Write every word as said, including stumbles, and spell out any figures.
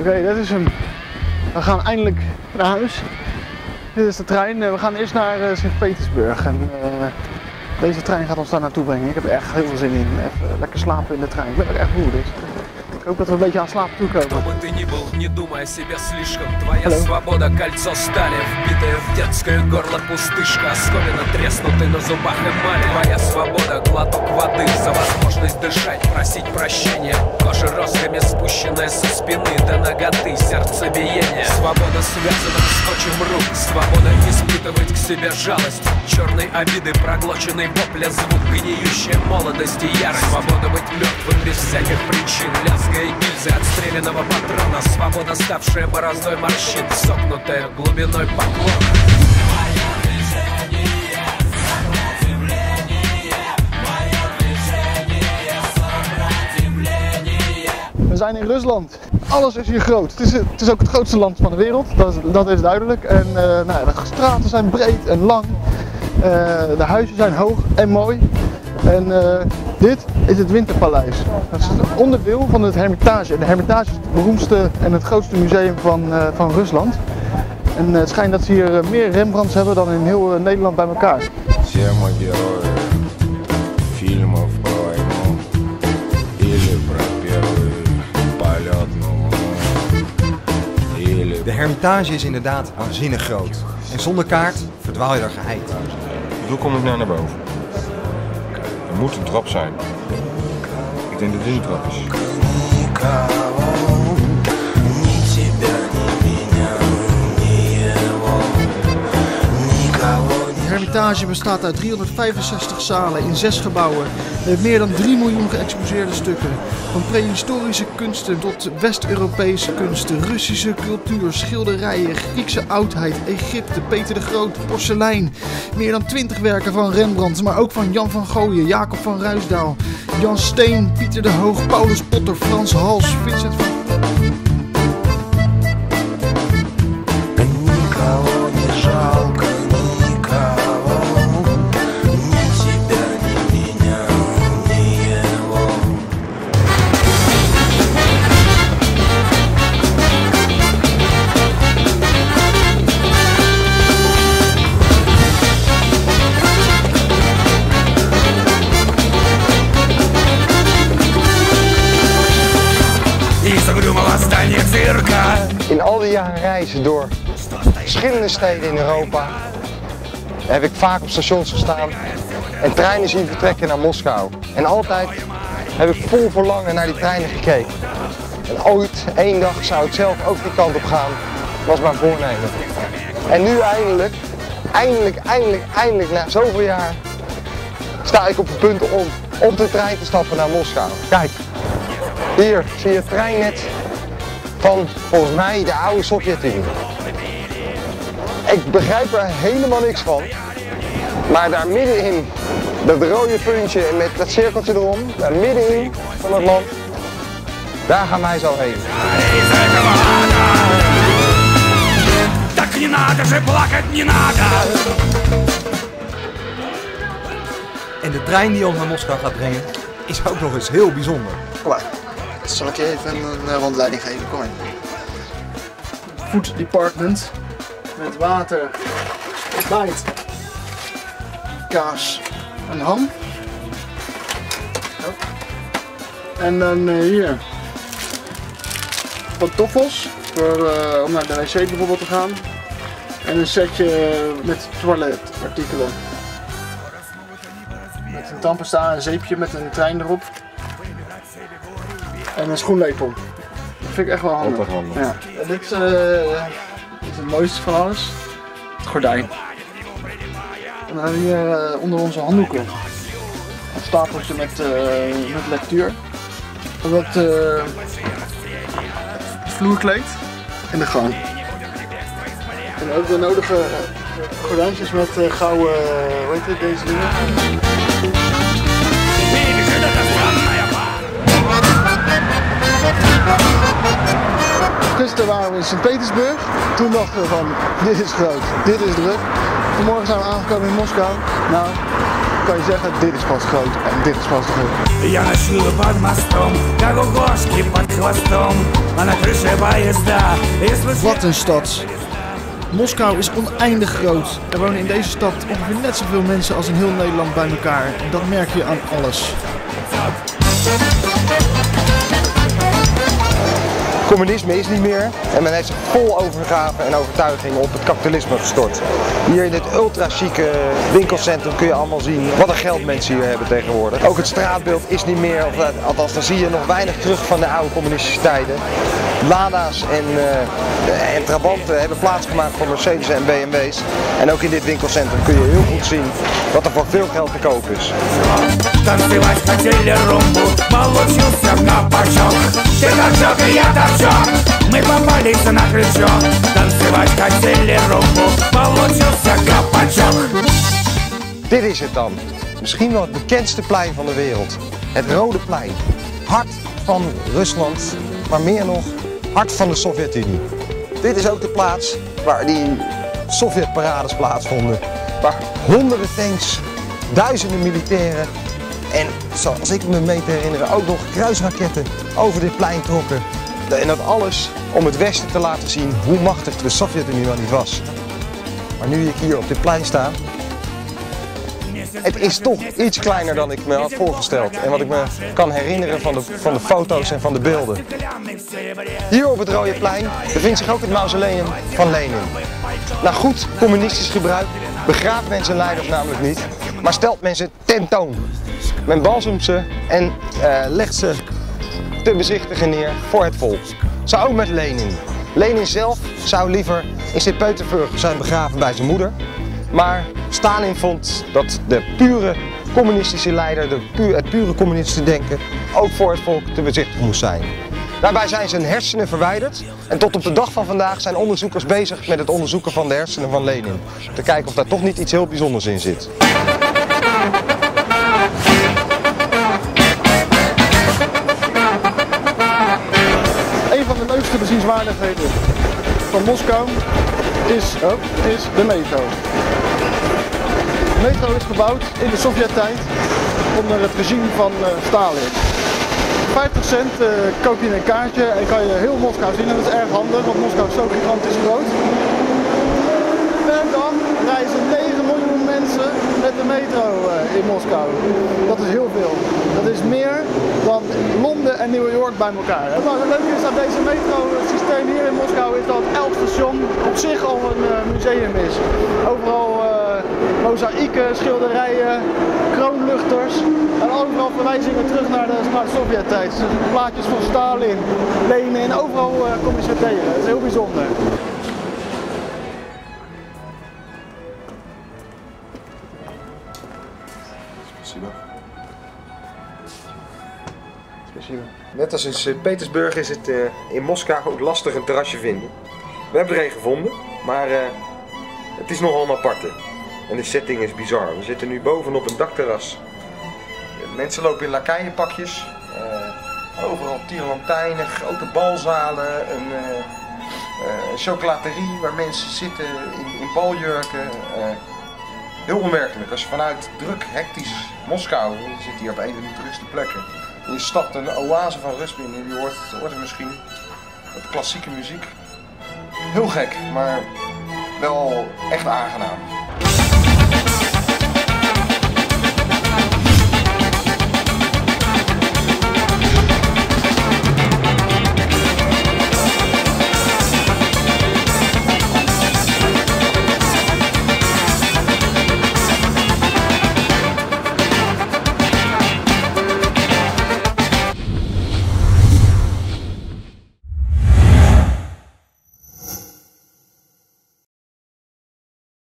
okay, dat is hem. We gaan eindelijk naar huis. Dit is de trein. We gaan eerst naar uh, Sint-Petersburg. En uh, deze trein gaat ons daar naartoe brengen. Ik heb er echt heel veel zin in. Even lekker slapen in de trein. Ik ben er echt moe. Dus ik hoop dat we een beetje aan slaap toekomen. Hallo. Свобода связана скотчем рук, свобода испытывать к себе жалость, черной обиды, проглоченной вопля, звук гниющей молодости, ярость. Свобода быть мертвым без всяких причин, лязга и гильзы отстрелянного патрона, свобода, ставшая бороздой морщин, согнутая глубиной поклона. We zijn in Rusland. Alles is hier groot. Het is, het is ook het grootste land van de wereld, dat is, dat is duidelijk. En uh, nou, de straten zijn breed en lang. Uh, de huizen zijn hoog en mooi. En uh, dit is het Winterpaleis. Dat is een onderdeel van het Hermitage. En de Hermitage is het beroemdste en het grootste museum van, uh, van Rusland. En uh, het schijnt dat ze hier uh, meer Rembrandts hebben dan in heel uh, Nederland bij elkaar. De Hermitage is inderdaad waanzinnig groot. En zonder kaart verdwaal je er geheid. Hoe kom ik nou naar boven? Er moet een trap zijn. Ik denk dat dit een trap is. De Hermitage bestaat uit driehonderdvijfenzestig zalen in zes gebouwen met meer dan drie miljoen geëxposeerde stukken. Van prehistorische kunsten tot West-Europese kunsten, Russische cultuur, schilderijen, Griekse oudheid, Egypte, Peter de Grote, porselein. Meer dan twintig werken van Rembrandt, maar ook van Jan van Gooien, Jacob van Ruisdael, Jan Steen, Pieter de Hoog, Paulus Potter, Frans Hals, Vincent van... In al die jaren reizen door verschillende steden in Europa heb ik vaak op stations gestaan en treinen zien vertrekken naar Moskou. En altijd heb ik vol verlangen naar die treinen gekeken. En ooit, één dag zou ik zelf ook die kant op gaan, was mijn voornemen. En nu eindelijk, eindelijk, eindelijk, eindelijk na zoveel jaar sta ik op het punt om op de trein te stappen naar Moskou. Kijk, hier zie je het treinnet van volgens mij de oude Sovjet-Unie. Ik begrijp er helemaal niks van, maar daar middenin, dat rode puntje met dat cirkeltje erom, daar middenin van het land, daar gaan wij zo heen. En de trein die ons naar Moskou gaat brengen is ook nog eens heel bijzonder. Klaar. Zal ik je even een uh, rondleiding geven? Kom in. Food department met water, ontbijt, kaas en ham. Zo. En dan uh, hier pantoffels voor, uh, om naar de wc bijvoorbeeld te gaan. En een setje met toiletartikelen. Met een tandpasta, een zeepje met een trein erop. En een schoenlepel. Dat vind ik echt wel handig. handig. Ja. En dit uh, is het mooiste van alles. Het gordijn. En dan hebben we hier uh, onder onze handdoeken een stapeltje met, uh, met lectuur. En wat uh, het vloerkleed en de gang. En ook de nodige uh, gordijntjes met uh, gouden, uh, hoe heet het, deze dingen. Gisteren waren we in Sint-Petersburg. Toen dachten we van, dit is groot, dit is druk. Vanmorgen zijn we aangekomen in Moskou. Nou, kan je zeggen, dit is pas groot en dit is pas groot. Я ночую под мостом, как у кошки под хвостом, а на крыше поезда. Wat een stad. Moskou is oneindig groot. Er wonen in deze stad ongeveer net zoveel mensen als in heel Nederland bij elkaar. En dat merk je aan alles. Communisme is niet meer en men heeft zich vol overgave en overtuiging op het kapitalisme gestort. Hier in dit ultra chique winkelcentrum kun je allemaal zien wat een geld mensen hier hebben tegenwoordig. Ook het straatbeeld is niet meer, of althans dan zie je nog weinig terug van de oude communistische tijden. Lada's en, uh, en Trabanten hebben plaatsgemaakt voor Mercedes en B M W's. En ook in dit winkelcentrum kun je heel goed zien wat er voor veel geld te koop is. Мы попались на крючок, танцевать хотели румбу, получился капачок. Dit is het dan. Misschien wel het bekendste plein van de wereld. Het Rode Plein. Hart van Rusland, maar meer nog, hart van de Sovjet-Unie. Dit is ook de plaats waar die Sovjet-parades plaatsvonden. Waar honderden tanks, duizenden militairen en, zoals ik me mee te herinneren, ook nog kruisraketten over dit plein trokken. En dat alles om het Westen te laten zien hoe machtig de Sovjet-Unie wel niet was. Maar nu ik hier op dit plein sta, het is toch iets kleiner dan ik me had voorgesteld. En wat ik me kan herinneren van de, van de foto's en van de beelden. Hier op het Rode Plein bevindt zich ook het mausoleum van Lenin. Na goed communistisch gebruik begraaft men zijn leiders namelijk niet, maar stelt men ze tentoon. Men balsemt ze en uh, legt ze te bezichtigen neer voor het volk. Zo ook met Lenin. Lenin zelf zou liever in Sint-Petersburg zijn begraven bij zijn moeder. Maar Stalin vond dat de pure communistische leider, de pu het pure communistische denken, ook voor het volk te bezichtigen moest zijn. Daarbij zijn zijn hersenen verwijderd en tot op de dag van vandaag zijn onderzoekers bezig met het onderzoeken van de hersenen van Lenin. Te kijken of daar toch niet iets heel bijzonders in zit. Een van de leukste bezienswaardigheden van Moskou is, oh, is de metro. De metro is gebouwd in de Sovjet-tijd onder het regime van uh, Stalin. vijftig cent uh, koop je een kaartje en kan je heel Moskou zien en dat is erg handig, want Moskou is zo gigantisch groot. Per dag reizen negen miljoen mensen met de metro uh, in Moskou. Dat is heel veel. Dat is meer dan Londen en New York bij elkaar. Wat nou, het leuke is aan deze metrosysteem hier in Moskou is dat elk station op zich al een uh, museum is. Overal uh, mozaïeken, schilderijen, kroonluchters en overal verwijzingen terug naar de, naar de Sovjet-tijd. Dus plaatjes van Stalin, Lenin, overal uh, kom je ze tegen. Dat is heel bijzonder. Net als in Sint-Petersburg is het uh, in Moskou ook lastig een terrasje vinden. We hebben er een gevonden, maar uh, het is nogal een aparte. En de setting is bizar. We zitten nu bovenop een dakterras. Mensen lopen in lakaienpakjes. Uh, overal tierenlantijnen, grote balzalen, een uh, uh, chocolaterie waar mensen zitten in, in baljurken. Uh, heel onwerkelijk. Als je vanuit druk, hectisch Moskou, je zit hier op een van de drukste plekken. Je stapt een oase van rust binnen, je hoort, hoort het misschien, met klassieke muziek. Heel gek, maar wel echt aangenaam.